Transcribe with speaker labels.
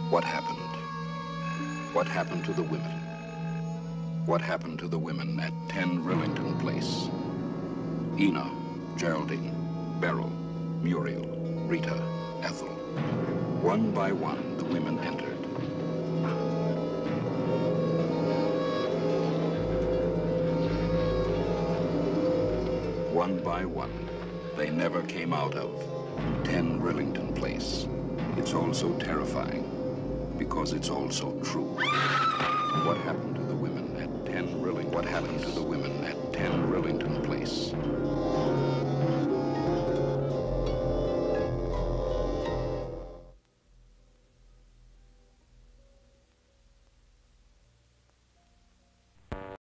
Speaker 1: What happened? What happened to the women? What happened to the women at 10 Rillington Place? Ina, Geraldine, Beryl, Muriel, Rita, Ethel. One by one, the women entered. One by one, they never came out of 10 Rillington Place. It's all so terrifying, because it's all so true. What happened to the women at 10 Rillington? What happened to the women at